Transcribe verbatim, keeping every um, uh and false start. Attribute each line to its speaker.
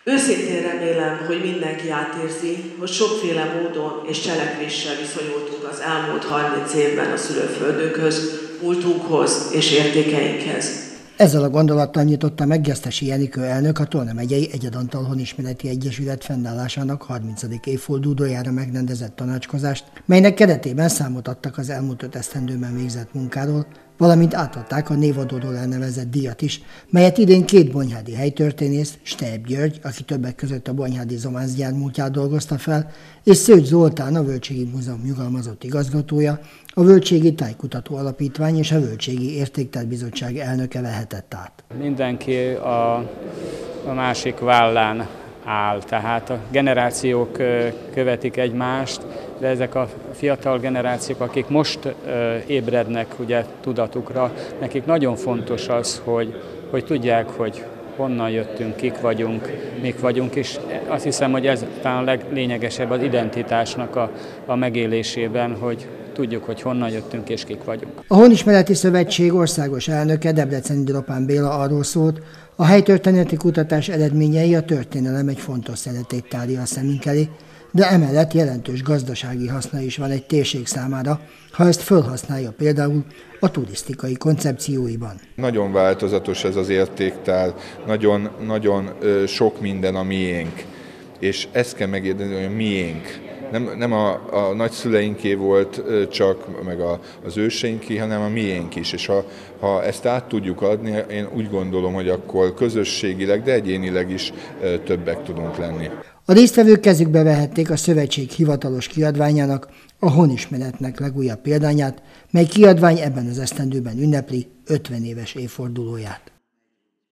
Speaker 1: Őszintén remélem, hogy mindenki átérzi, hogy sokféle módon és cselekvéssel viszonyultunk az elmúlt harminc évben a szülőföldünkhöz, múltunkhoz és értékeinkhez.
Speaker 2: Ezzel a gondolattal nyitotta meg Gesztesi Jenikő elnök a Tolna megyei Egyedantal Honismereti Egyesület fennállásának harmincadik évfordulójára megrendezett tanácskozást, melynek keretében számot adtak az elmúlt öt esztendőben végzett munkáról, valamint átadták a névadóról elnevezett díjat is, melyet idén két bonyhádi helytörténész, Stejb György, aki többek között a bonyhádi Zománcgyár múltját dolgozta fel, és Szőcs Zoltán, a Völgységi Múzeum nyugalmazott igazgatója, a Völgységi Tájkutató Alapítvány és a Völgységi Értéktár Bizottság elnöke vehetett át.
Speaker 3: Mindenki a, a másik vállán áll, tehát a generációk követik egymást, de ezek a fiatal generációk, akik most ébrednek ugye tudatukra, nekik nagyon fontos az, hogy, hogy tudják, hogy honnan jöttünk, kik vagyunk, mik vagyunk, és azt hiszem, hogy ez talán a leglényegesebb az identitásnak a, a megélésében, hogy tudjuk, hogy honnan jöttünk és kik vagyunk.
Speaker 2: A Honismereti Szövetség országos elnöke, Debreceni Dropán Béla arról szólt, a helytörténeti kutatás eredményei a történelem egy fontos szeletét tárja a szemünk elé, de emellett jelentős gazdasági haszna is van egy térség számára, ha ezt felhasználja például a turisztikai koncepcióiban.
Speaker 4: Nagyon változatos ez az értéktár, nagyon, nagyon sok minden a miénk, és ezt kell megérteni, hogy a miénk. Nem, nem a, a nagyszüleinké volt csak, meg a, az őseinké, hanem a miénk is. És ha, ha ezt át tudjuk adni, én úgy gondolom, hogy akkor közösségileg, de egyénileg is többek tudunk lenni.
Speaker 2: A résztvevők kezükbe vehették a szövetség hivatalos kiadványának, a Honismeretnek legújabb példányát, mely kiadvány ebben az esztendőben ünnepli ötven éves évfordulóját.